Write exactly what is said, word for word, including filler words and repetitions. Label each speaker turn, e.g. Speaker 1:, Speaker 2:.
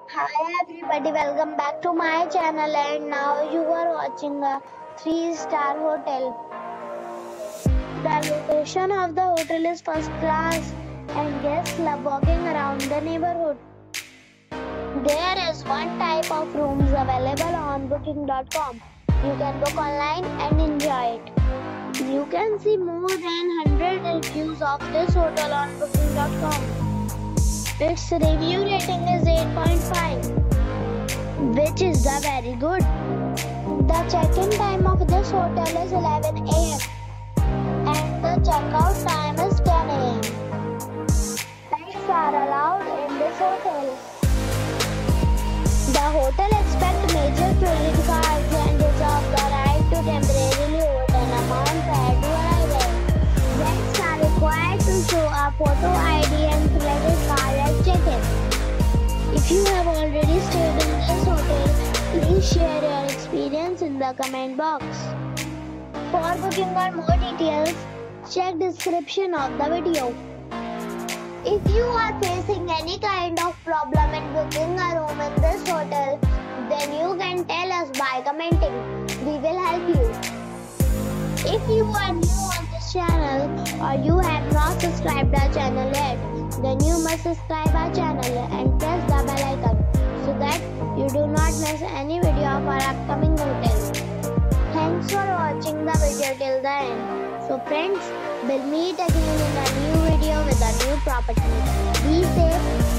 Speaker 1: Hi everybody, welcome back to my channel and now you are watching a three star hotel. The location of the hotel is first class and guests love walking around the neighborhood. There is one type of rooms available on booking dot com. You can book online and enjoy it. You can see more than one hundred reviews of this hotel on booking dot com. Its review rating is eight point five, which is the very good. The check-in time of this hotel is eleven a m and the check-out time is ten a m Pets are allowed in this hotel. The hotel expects major credit cards and reserves the right to temporarily hold an amount prior to arrival. Guests are required to show a photo I D and credit card at check-in. If you have already stayed in this hotel, please share your experience in the comment box. For booking or more details, check description of the video. If you are facing any kind of problem in booking a room in this hotel, then you can tell us by commenting. We will help you. If you are new on this channel or you have not subscribed our channel yet, then you must subscribe our channel and press the bell icon so that you do not miss any video of our upcoming hotel. Thanks for watching the video till the end. So friends, we'll meet again in a new video with a new property. Be safe.